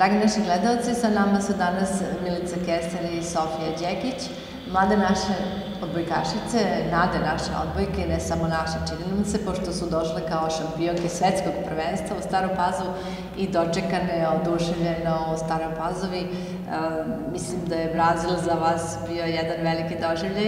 Dragi naši gledalci, sa nama su danas Milica Keser i Sofija Đekić, mlade naše odbojkašice, nade naše odbojke, ne samo naše, čini nam se, pošto su došle kao šampionke svetskog prvenstva u Staru Pazovu i dočekane oduševljeno u Staroj Pazovi. Mislim da je Brazil za vas bio jedan veliki doživljaj.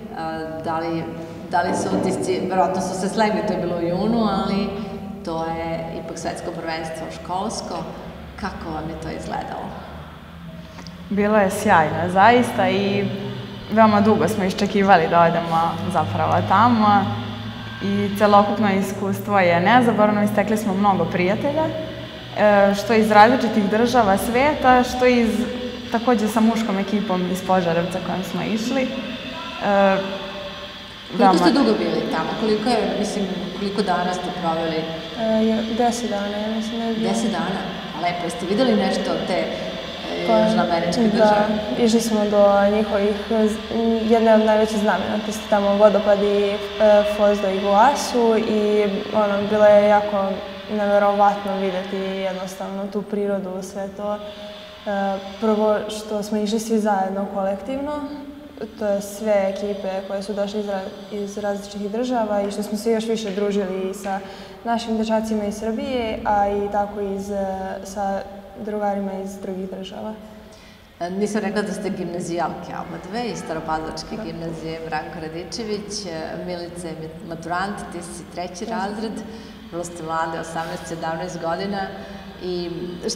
Da li su utisci, verovatno su se slegli, to je bilo u junu, ali to je ipak svetsko prvenstvo školsko. Kako vam je to izgledalo? Bilo je sjajno, zaista, i veoma dugo smo iščekivali da odemo zapravo tamo i celokupno iskustvo je nezaboravno. Istekli smo mnogo prijatelja, što iz različitih država sveta, što iz takođe sa muškom ekipom iz Požarevca kojom smo išli. Koliko ste dugo bili tamo? Koliko dana ste proveli? 10 dana, ja mislim. 10 dana? Lepo, jeste videli nešto od te južnoameričke države? Da, išli smo do njihovih, jedne od najvećih znamenitosti, tamo vodopadi Foz do Iguasu, i bilo je jako neverovatno videti jednostavno tu prirodu, sve to. Prvo što smo išli svi zajedno kolektivno, to je sve ekipe koje su došle iz različitih država, i što smo se još više družili sa našim dečacima iz Srbije, a i tako sa drugarima iz drugih država. Nisam rekla da ste gimnazijalke oba dve iz Staropazarske gimnazije Branko Radičević. Milica je maturant, ti si treći razred, vrlo ste mlade, 18-17 godina. I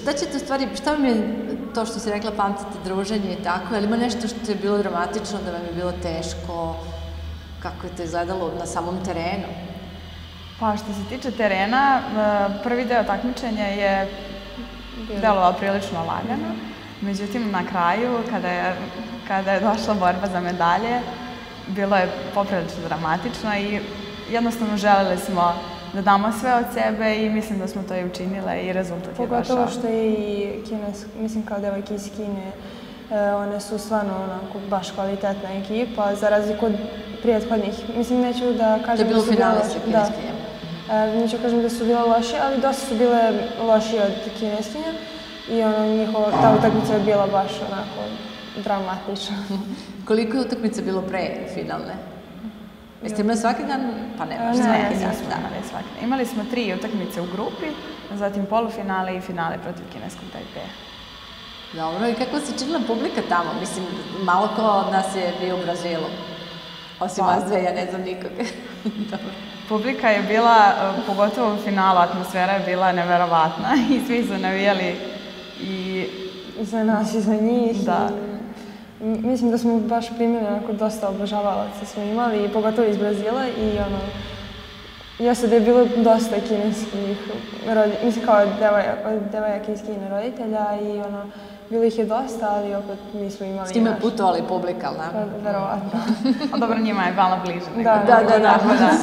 šta vam je to što si rekla, pamtite druženje i tako, ali ima nešto što je bilo dramatično, da vam je bilo teško, kako je to izgledalo na samom terenu? Pa što se tiče terena, prvi deo takmičenja je delovao prilično lagano, međutim na kraju, kada je došla borba za medalje, bilo je poprilično dramatično i jednostavno želeli smo da damo sve od sebe i mislim da smo to i učinile i rezultat je došao. Pogotovo što je i mislim kao devojke iz Kine, one su stvarno onako baš kvalitetna ekipa, za razliku od prethodnih. Mislim, neću da kažem da su bile kineskinja. Neću kažem da su bile lošije, ali dosta su bile lošije od kineskinja i ta utakmica je bila baš onako dramatična. Koliko je utakmica bilo pre finalne? Jeste imali svaki dan? Pa ne, baš svaki dan. Imali smo 3 utakmice u grupi, zatim polufinale i finale protiv kineskog Tajpeja. Dobro, i kako se činila publika tamo? Mislim, malo ko od nas je bio u Brazilu. Osim vas dve, ja ne znam nikoga. Publika je bila, pogotovo u finalu, atmosfera je bila neverovatna i svi su navijali i za nas i za njih. Da. Mislim da smo baš primili onako dosta obožavalaca smo imali, pogotovo iz Brazila, i jeste da je bilo dosta kineskih roditelja, mislim kao devojaka iz Kine roditelja, i bilo ih je dosta, ali opet mi smo imali... S time putovali publika, ali ne? Verovatno. A dobro, njima je malo bliže. Da.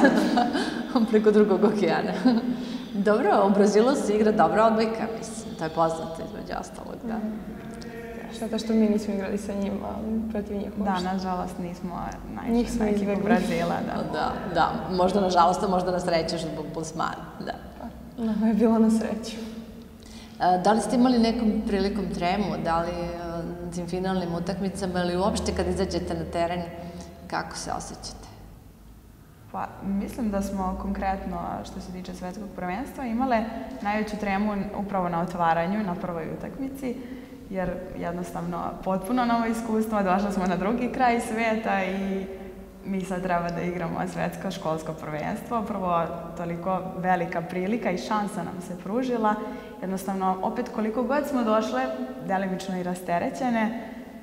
Preko drugog okeana. Dobro, u Brazilu se igra dobra odbojka, mislim, to je poznato između ostalog, da. Šteta što mi nismo igrali sa njima, protiv njih možda. Da, nažalost nismo najviše na ekipu Brazila. Da, možda nažalost, a možda na sreću zbog plasmana, da. Nama je bilo na sreću. Da li ste imali nekom prilikom tremu, da li na tim finalnim utakmicama, ili uopšte kad izađete na teren, kako se osjećate? Pa, mislim da smo konkretno, što se tiče svetskog prvenstva, imale najveću tremu upravo na otvaranju, na prvoj utakmici, jer jednostavno potpuno novo iskustvo, došli smo na drugi kraj sveta i mi sad treba da igramo svetsko školsko prvenstvo. Prvo, toliko velika prilika i šansa nam se pružila. Jednostavno, opet koliko god smo došle, delimično i rasterećene,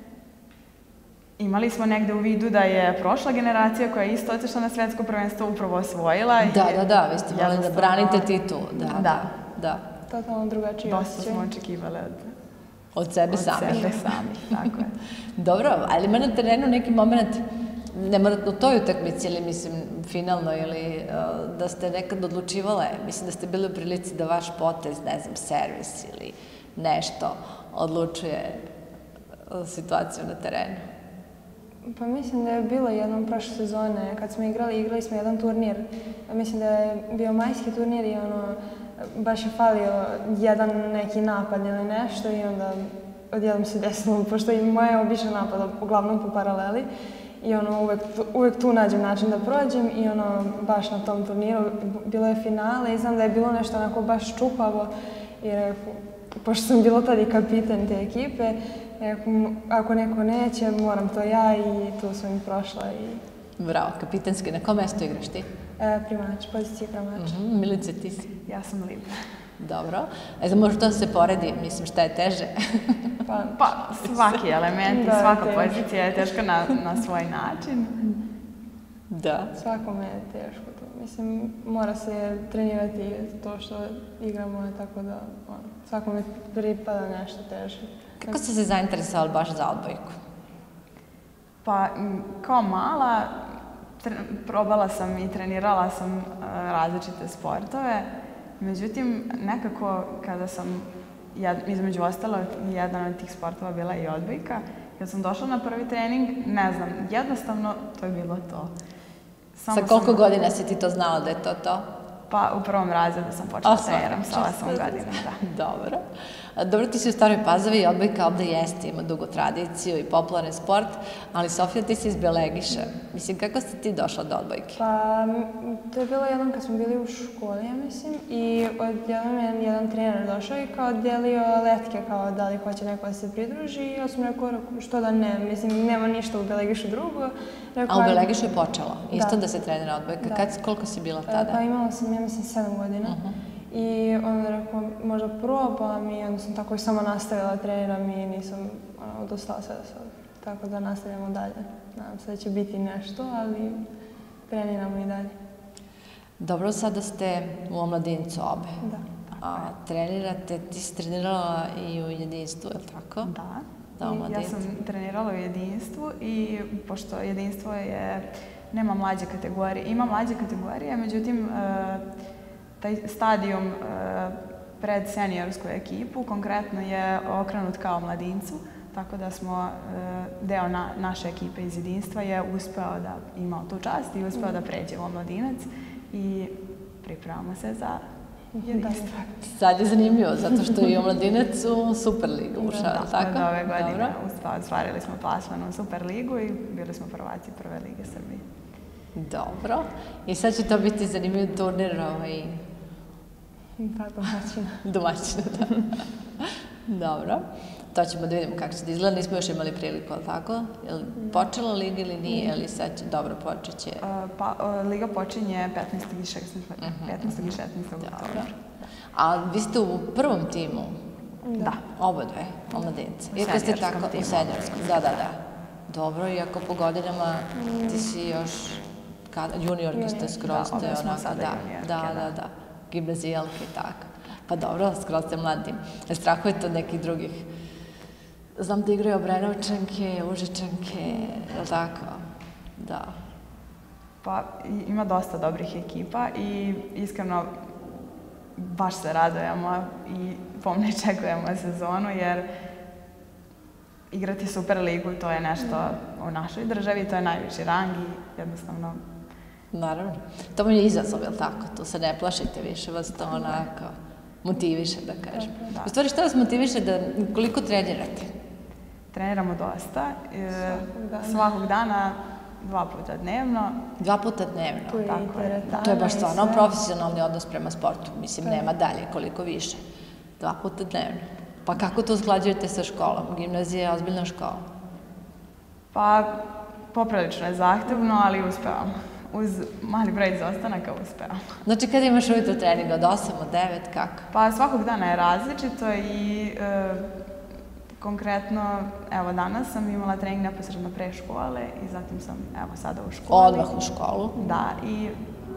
imali smo negde u vidu da je prošla generacija koja je isto otišla na svetsko prvenstvo upravo osvojila. Da, vi ste morali da branite titulu. Da. Totalno drugačije osjećaj. Dosta smo očekivali od sebe samih, tako je. Dobro, ali ima na terenu neki moment, ne morate u toj utakmici, ili mislim finalno, ili da ste nekad odlučivale, mislim da ste bili u prilici da vaš potez, ne znam, servis ili nešto odlučuje situaciju na terenu? Pa mislim da je bilo jednom prošle sezone, kad smo igrali smo jedan turnir. Mislim da je bio majski turnir i baš je falio jedan neki napad ili nešto i onda odjednom se desilo, pošto i moje običan napad uglavnom po paraleli i uvijek tu nađem način da prođem i baš na tom turniru bilo je finale i znam da je bilo nešto onako baš čupavo i pošto sam bila tad i kapiten te ekipe, ako neko neće, moram to ja i tu sam i prošla. Bravo, kapitenski. Na kom mjestu igraš ti? Primač, pozicija primača. Milice, ti si? Ja sam Libna. Dobro. Može to se poredi, mislim, šta je teže? Pa svaki element i svaka pozicija je teška na svoj način. Da. Svakome je teško to. Mislim, mora se trenirati to što igramo, tako da svakome pripada nešto teže. Kako ste se zainteresovali baš za odbojku? Pa, kao mala, probala sam i trenirala sam različite sportove. Međutim, nekako kada sam, između ostalo, jedan od tih sportova bila i odbojka, kad sam došla na prvi trening, ne znam, jednostavno to je bilo to. Sa koliko godina si ti to znala da je to? Pa u prvom razredu sam počela treniram sa 8 godina, da. Dobro. Dobro, ti si u Staroj Pazovi i odbojka ovde jeste, ima dugu tradiciju i popularan sport, ali Sofija, ti si iz Belegiša. Mislim, kako ste ti došla do odbojke? Pa, to je bilo jednom kad smo bili u školi, ja mislim, i odjednom je jedan trener došao i kao delio letke, kao da li hoće neko da se pridruži i ja sam rekao, što da ne, mislim, nema ništa u Belegišu drugo. A u Belegišu je počelo, isto da se trenira odbojka. Koliko si bila tada? Pa imala sam, ja mislim, 7 godina. I onda rekao, možda probam i onda sam tako i samo nastavila treniram i nisam odustala sve do sada. Tako da nastavljamo dalje. Nadam se da će biti nešto, ali treniramo i dalje. Dobro, sada ste u omladincu obe. Da. A trenirate, ti si trenirala i u jedinstvu, je li tako? Da. Ja sam trenirala u jedinstvu i pošto jedinstvo nema mlađe kategorije, ima mlađe kategorije, međutim taj stadijum pred seniorsku ekipu konkretno je okrenut kao mladincu, tako da smo deo naše ekipe iz jedinstva je uspeo da imao tu čast i uspeo da pređe u omladinac i pripremamo se za jedinstvo. Sad je zanimljivo, zato što je i omladinac u Superligu ušao, tako? Da, ove godine ostvarili smo plasman u Superligu i bili smo prvaci Prve lige Srbije. Dobro. I sad će to biti zanimljiv turnir Pa, domaćina. Domaćina, da. Dobro. To ćemo da vidimo kako će da izgleda. Nismo još imali priliku, ali tako? Je li počela liga ili nije? Ili sad će dobro počeće? Pa, liga počinje 15. i 16. 15. i 16. oktobra. A vi ste u prvom timu? Da. Oba dve, omladince. Iako ste tako u seniorskom. Da. Dobro, iako po godinama ti si još juniorki ste skroz. Da, ovdje smo sada juniorke, da. Gimnazijalke i tako. Pa dobro, skroz ste mladim. Strahujete od nekih drugih? Znam da igraju Obrenovčanke, Užičanke, je li tako? Da. Pa ima dosta dobrih ekipa i iskreno baš se radujemo i pomno čekujemo sezonu jer igrati Superligu to je nešto u našoj državi, to je najviši rang i jednostavno... Naravno. To mi je izazov, je li tako? Tu se ne plašite više, vas to onako motiviše, da kažem. U stvari, šta vas motiviše da koliko trenirate? Treniramo dosta. Svakog dana, 2 puta dnevno. 2 puta dnevno? Tako je. To je baš stvarno profesionalni odnos prema sportu. Mislim, nema dalje koliko više. 2 puta dnevno. Pa kako to usklađujete sa školom? Gimnazija je ozbiljna škola. Pa, poprilično je zahtevno, ali uspevamo. Uz mali broj izostanaka uspevamo. Znači, kada imaš ujutro trening od 8, od 9, kako? Pa, svakog dana je različito i konkretno, evo danas sam imala trening neposredno pre škole i zatim sam, evo sada u školi. Odmah u školu? Da, i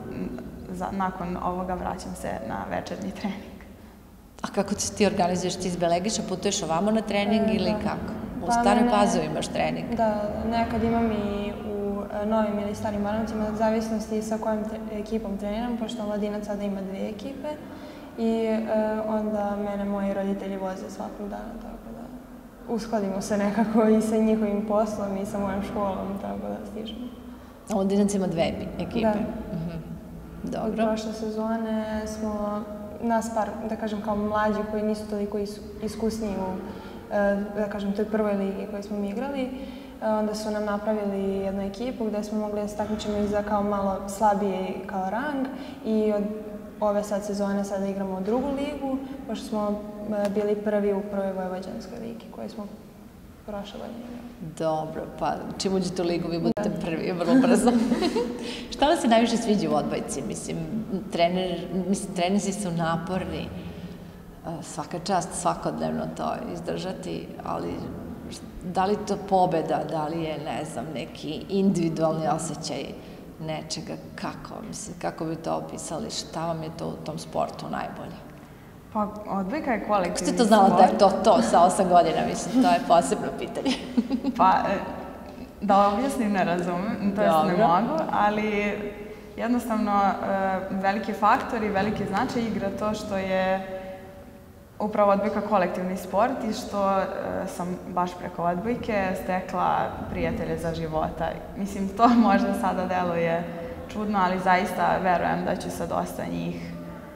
nakon ovoga vraćam se na večernji trening. A kako ti organizuješ? Ti iz Belegiša putuješ ovamo na trening ili kako? U Staroj Pazovi imaš trening? Da, nekad imam i u Novim ili Starim Baranovcima, zavisnosti sa kojom ekipom treniram, pošto Mladinac sada ima 2 ekipe i onda mene moji roditelji voze svakog dana, tako da uskladimo se nekako i sa njihovim poslom i sa mojom školom, tako da stižemo. A Mladinac ima 2 ekipe? Da. Dobro. Od prošle sezone smo nas par, da kažem, kao mlađi koji nisu toliko iskusniji u, da kažem, toj prvoj ligi koju smo mi igrali. Onda su nam napravili jednu ekipu gdje smo mogli da se takmičimo i za kao malo slabiji kao rang i od ove sad sezone sada igramo u drugu ligu, pošto smo bili prvi u prvoj vojvođanskoj ligi koju smo prošle godine igrali. Dobro, pa čim uđete u ligu vi budete prvi, vrlo brzo. Šta vam se najviše sviđa u odbojci? Mislim, treninzi su naporni, svaka čast svakodnevno to izdržati, ali da li to pobeda, da li je, ne znam, neki individualni osjećaj nečega, kako bi to opisali, šta vam je to u tom sportu najbolje? Pa, odbojka je kolektivni sport. Kako ste to znala da je to sa 8 godina, mislim, to je posebno pitanje. Pa, da objasnim, ne razumem, to jest ne mogu, ali jednostavno veliki faktor i veliki značaj igra to što je upravo odbojka kolektivni sport i što sam baš preko odbojke stekla prijatelje za života. Mislim, to možda sada deluje čudno, ali zaista verujem da ću sa dosta njih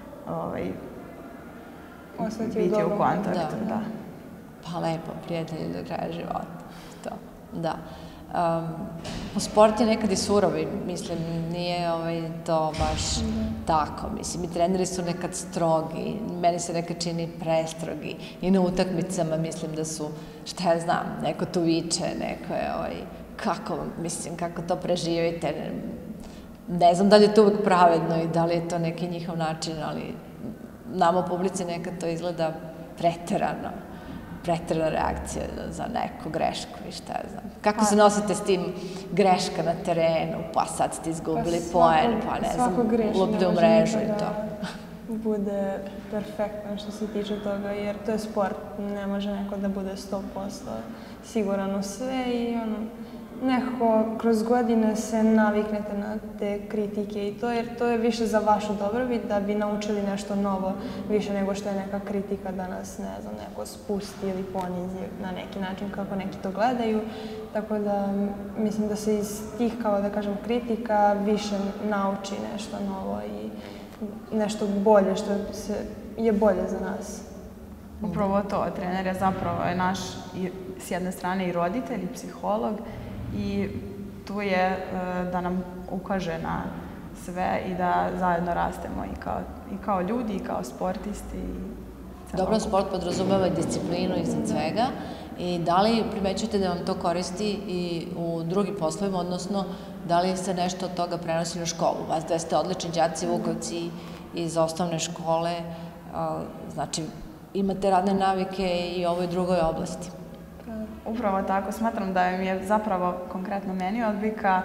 biti u kontaktu. Da. Pa lepo, prijatelji do kraja života. To, da. Sport je nekad i surovi, mislim, nije to baš tako, mislim, i treneri su nekad strogi, meni se nekad čini prestrogi i na utakmicama mislim da su, šta ja znam, neko tu viče, neko je, kako to preživite, ne znam da li je to uvek pravedno i da li je to neki njihov način, ali nama u publici nekad to izgleda preterana reakcija za neku grešku i šta ja znam. Kako se nosite s tim greška na terenu, pa sad ste izgubili poen, pa ne znam, lupte u mrežu i to. Bude perfektan što se tiče toga, jer to je sport, ne može neko da bude 100% siguran u sve i nekako kroz godine se naviknete na te kritike i to, jer to je više za vašu dobrobit, da bi naučili nešto novo, više nego što je neka kritika da nas, ne znam, neko spusti ili ponizi na neki način kako neki to gledaju. Tako da mislim da se iz tih, kao da kažem, kritika više nauči nešto novo i nešto bolje, što je bolje za nas. Upravo to, trener je zapravo naš, s jedne strane, i roditelj, i psiholog, i tu je da nam ukaže na sve i da zajedno rastemo i kao ljudi, i kao sportisti. Dobro, sport podrazumeva disciplinu iznad svega i da li primećujete da vam to koristi i u drugim poslovima, odnosno da li se nešto od toga prenosi na školu? Vas da ste odlični đaci Vukovci iz osnovne škole, znači imate radne navike i u ovoj drugoj oblasti. Upravo tako, smatram da mi je zapravo konkretno meni odbojka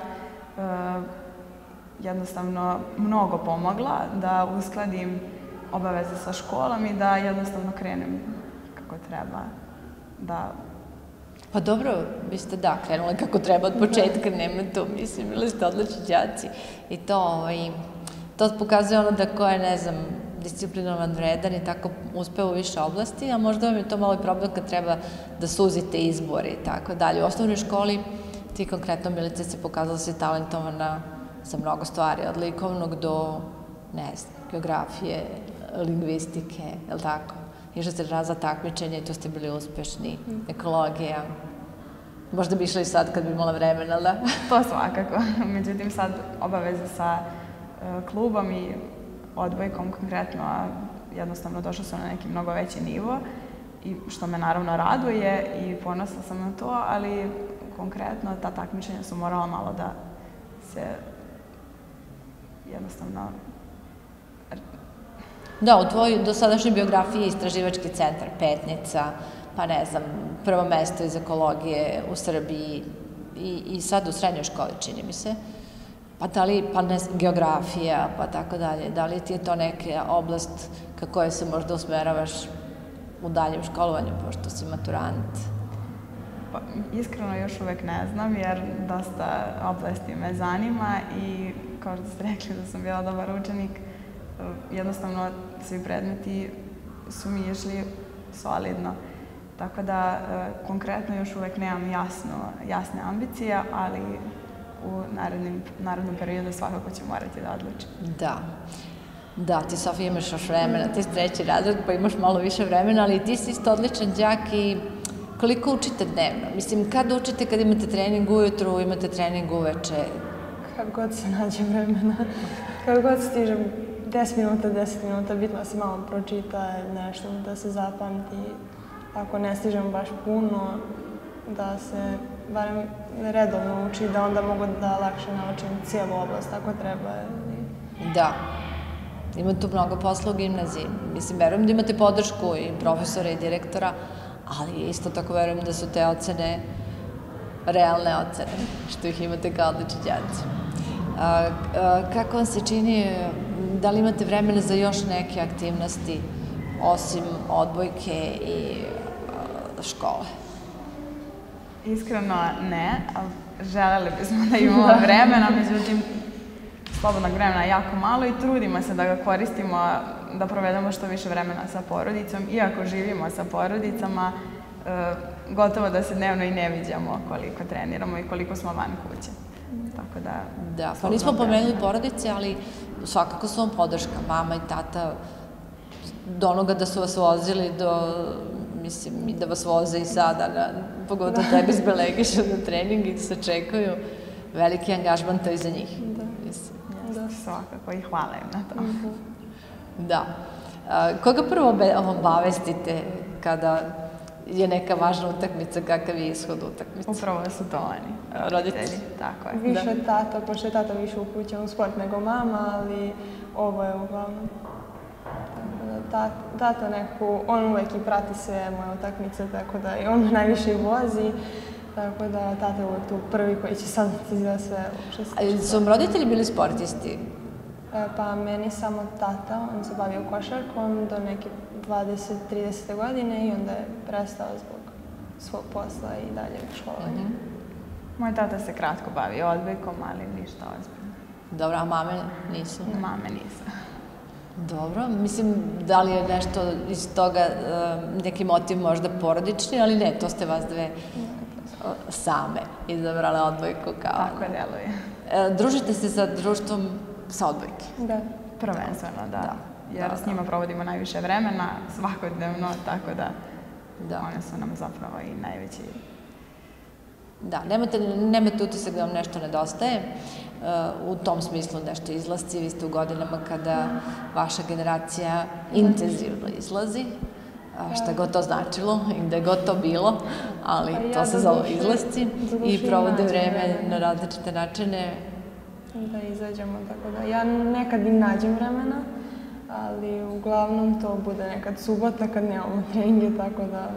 jednostavno mnogo pomogla da uskladim obaveze sa školom i da jednostavno krenem kako treba. Pa dobro, vi ste krenuli kako treba od početka, nema tu, mislim, bili ste odlični đaci i to pokazuje da ko je, ne znam, disciplinovan, vredan i tako uspeo u više oblasti, a možda vam je to malo i problem kad treba da suzite izbor i tako dalje. U osnovnoj školi ti konkretno, Milice, se pokazala da si talentovana za mnogo stvari, od likovnog do, ne znam, geografije, lingvistike, je li tako? Išli ste za takmičenje i tu ste bili uspešni, ekologija. Možda bi išli sad kad bi imala vremena, da? To svakako. Međutim, sad obaveze sa klubom i odbojkom konkretno, jednostavno došla sam na neki mnogo veći nivo i što me naravno raduje i ponosna sam na to, ali konkretno ta takmičenja su morala malo da se jednostavno... Da, u tvojoj dosadašnjoj biografiji istraživački centar, Petnica, pa ne znam, prvo mesto iz ekologije u Srbiji i sad u srednjoj školi, čini mi se. Pa da li, pa ne znam, geografija, pa tako dalje, da li ti je to neka oblast ka kojoj se možda usmeravaš u daljem školovanju, pošto si maturant? Pa, iskreno još uvek ne znam, jer dosta oblasti me zanima i kao što ste rekli da sam bila dobar učenik, jednostavno svi predmeti su mi išli solidno. Tako da konkretno još uvek nemam jasne ambicije, ali u narednom periodu svakako ću morati da odlučim. Da. Da, ti, Sofija, imaš još vremena, ti si 3. razred, pa imaš malo više vremena, ali ti si isto odličan đak i koliko učite dnevno? Mislim, kad učite, kad imate trening ujutru, imate trening uveče? Kad god se nađe vremena, kad god stižem 10 minuta, bitno se malo pročita nešto, da se zapamti. Ako ne stižem baš puno, da se barem redovno uči, da onda mogu da lakše naučim cijelu oblast ako treba. Da. Ima tu mnogo posla u gimnaziji. Mislim, verujem da imate podršku i profesora i direktora, ali isto tako verujem da su te ocene realne ocene, što ih imate kao odlični đaci. Kako vam se čini, da li imate vremena za još neke aktivnosti osim odbojke i škole? Iskreno ne, ali želeli bismo da imamo vremena, međutim, slobodnog vremena jako malo i trudimo se da ga koristimo, da provedemo što više vremena sa porodicom. Iako živimo sa porodicama, gotovo da se dnevno i ne viđamo koliko treniramo i koliko smo van kuće. Tako da... Da, pa nismo pomenuli porodice, ali svakako su vam podrška, mama i tata, do onoga da su vas vozili, mislim, i da vas voze i sada, pogotovo tebi s Belegiša na trening i se čekaju, veliki angažman to i za njih. Da, svakako i hvala im na to. Da. Koga prvo obavestite kada je neka važna utakmica, kakav je ishod utakmice? Upravo su to oni. Roditelji. Tako je. Više tata, pošto je tata više upućen u sport nego mama, ali ovo je uglavnom. Tata nekako, on uvek i prati sve moje utakmice, tako da i on me najviše vozi. Tako da tata je uvek tu prvi koji će saznati za sve. Ali su vam roditelji bili sportisti? Pa meni samo tata, on se bavio košarkom do neke 20-30 godine i onda je prestao zbog svog posla i dalje školovanja. Moj tata se kratko bavio odbojkom, ali ništa ozbiljno. Dobro, a mame nisu? Mame nisu. Dobro, mislim, da li je nešto iz toga, neki motiv možda porodični, ali ne, to ste vas dve same izabrale odbojku kao... Tako deluje. Družite se sa društvom sa odbojke? Da. Prvenstveno, da. Jer s njima provodimo najviše vremena, svakodnevno, tako da one su nam zapravo i najveći. Da, nemate utisak da vam nešto nedostaje, u tom smislu nešto izlasci, vi ste u godinama kada vaša generacija intenzivno izlazi, šta god to značilo i gde god to bilo, ali to se zove izlasci i provode vreme na različite načine. Da izađemo, tako da ja nekad i nađem vremena, ali uglavnom to bude nekad subota kad nemamo treninge, tako da...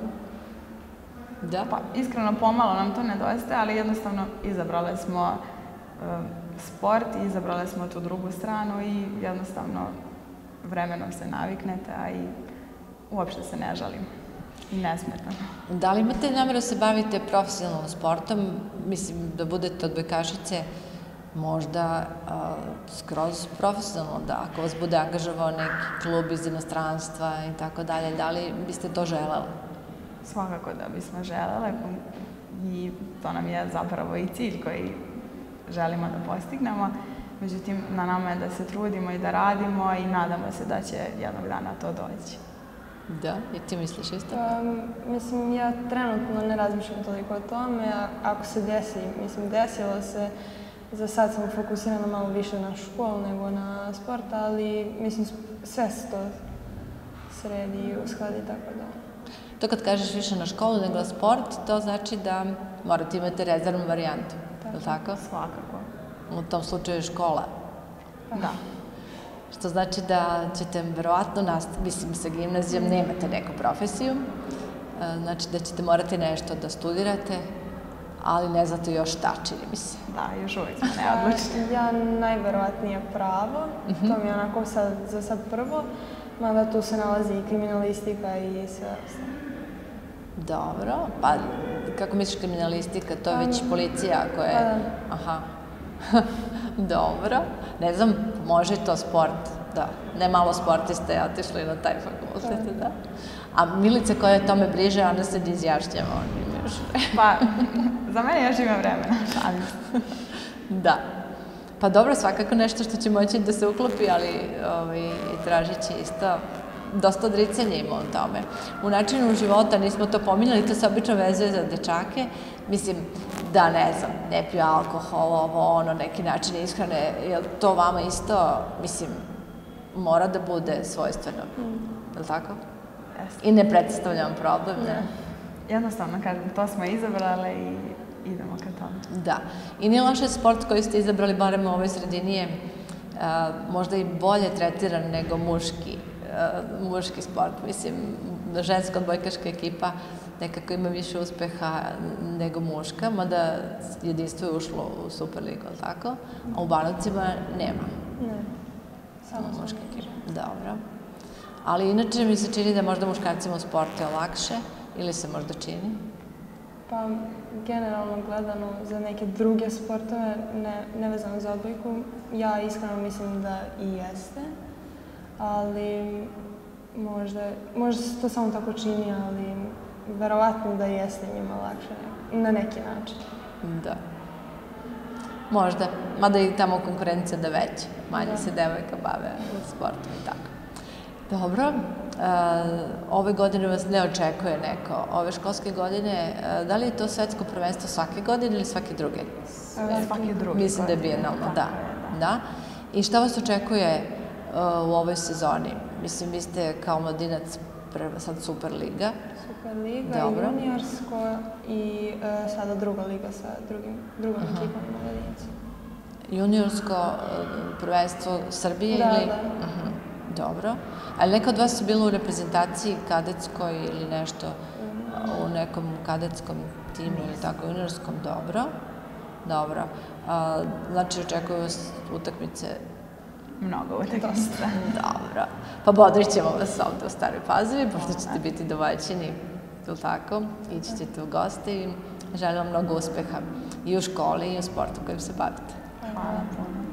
Da? Pa, iskreno pomalo nam to nedostaje, ali jednostavno izabrale smo sport, izabrale smo tu drugu stranu i jednostavno vremenom se naviknete, a i uopšte se ne žalim i nesmetano. Da li imate nameru da se bavite profesionalnom sportom, mislim da budete odbojkašice, možda skroz profesionalno, da ako vas bude angažovao neki klub iz inostranstva i tako dalje, da li biste to želeli? Svakako da bismo želele i to nam je zapravo i cilj koji želimo da postignemo. Međutim, na nama je da se trudimo i da radimo i nadamo se da će jednog dana to doći. Da, i ti misliš isto? Mislim, ja trenutno ne razmišljam toliko o tome. Ako se desi, mislim, desilo se, za sad sam fokusirana malo više na školu nego na sport, ali mislim, sve se to sredi i uskladi, tako da... To kad kažeš više na školu nego na sport, to znači da morate imati rezervnu varijantu, je li tako? Svakako. U tom slučaju je škola. Da. Što znači da ćete verovatno nastaviti, mislim, sa gimnazijom nemate neku profesiju, znači da ćete morati nešto da studirate, ali ne znate još šta, čini mi se. Da, još uvijek smo neodlučni. Ja najverovatnije pravo, to mi je onako za sad prvo, mada tu se nalazi i kriminalistika i sve ostalo. Dobro, pa kako misliš kriminalistika, to je već policija koja je... Aha, dobro, ne znam, može to sport, da, ne malo sportiste je otišli na taj fakultet, da. A Milica koja je tome bliže, ona se ne izjašnjava, on ima još vremena. Pa, za mene još ima vremena, šalim se. Da. Pa dobro, svakako nešto što će moći da se uklopi, ali tražit će isto dosta odricanja ima u tome. U načinu života, nismo to pominjali, to se obično vezuje za dečake. Mislim, da ne znam, ne piju alkohol, ovo, neki način ishrane, je li to vama isto, mislim, mora da bude svojstveno, je li tako? I ne predstavljam problem, ne? Jednostavno, kažem, to smo izabrali i idemo ka tome. Da. I nije loše sport koji ste izabrali, barem u ovoj sredini je možda i bolje tretiran nego muški sport. Mislim, ženska odbojkaška ekipa nekako ima više uspeha nego muška, mada jedinstvo je ušlo u Superligu, ali tako? A u Banovcima nema. Ne, samo muška ekipa. Dobro. Ali inače mi se čini da možda muškarcima u sportu je lakše, ili se možda čini? Pa, generalno gledano za neke druge sportove, nevezano za odbojku, ja iskreno mislim da i jeste, ali možda se to samo tako čini, ali verovatno da jeste njima lakše, na neki način. Da. Možda, mada i tamo konkurencija da veća, manje se devojka bave sportom i tako. Dobro, ove godine vas ne očekuje neko, ove školske godine, da li je to svetsko prvenstvo svake godine ili svake druge? Svake druge. Mislim da je bijenalno, da. I šta vas očekuje u ovoj sezoni? Mislim, vi ste kao mladinac sad Superliga. Superliga, juniorsko i sada druga liga sa drugom ekipom mladinaca. Juniorsko prvenstvo Srbije ili? Da. Dobro. Ali neka od vas su bila u reprezentaciji kadetskoj ili nešto u nekom kadetskom timu ili tako, juniorskom? Dobro. Znači, očekuju vas utakmice? Mnogo utakmice. Dobro. Pa bodrit ćemo vas ovde u Staroj Pazovi, pošto ćete biti domaćini, ili tako? Ići ćete u goste i želim vam mnogo uspeha i u školi i u sportu kojim se bavite. Hvala puno.